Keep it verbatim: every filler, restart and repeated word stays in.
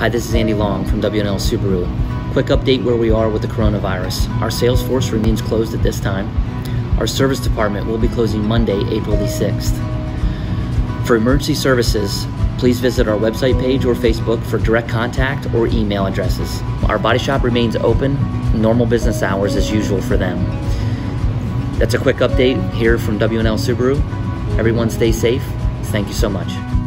Hi, this is Andy Long from W and L Subaru. Quick update where we are with the coronavirus. Our sales force remains closed at this time. Our service department will be closing Monday, April the sixth. For emergency services, please visit our website page or Facebook for direct contact or email addresses. Our body shop remains open, normal business hours as usual for them. That's a quick update here from W and L Subaru. Everyone stay safe. Thank you so much.